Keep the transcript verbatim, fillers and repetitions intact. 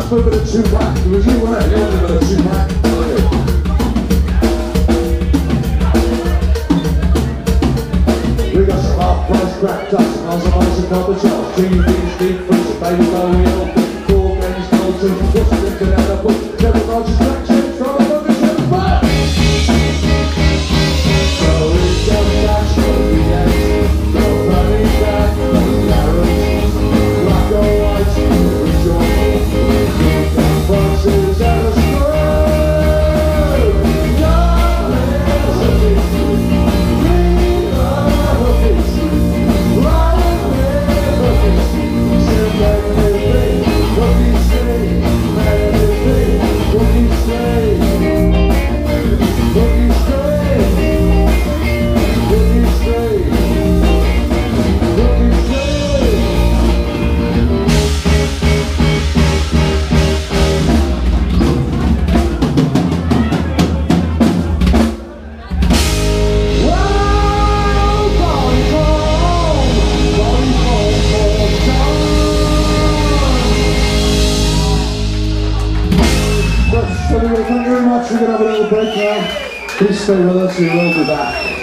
time for a bit of two-pack. It was you, wasn't it? You wanted a bit of two-pack. We got some half-price crack dust, and some ice and copper shells. T Vs, deep freezer, baby Bowie, four games, gold tooth, what's the link to that? Put Kevin Rogers' collection from a rubbish and back. So it's just that story, yes. No money back, no carrots, black or white, with your got boxes and a screw. Darling, so it's we love a piece, right with a piece. Sit back and think, what do you say? Man, you think, what do you say? What do you say? What do you say? What do you say? Well, going home, going home for time. But anyway, thank you very much. We're going to have a little break now. Please stay with us, we will be back.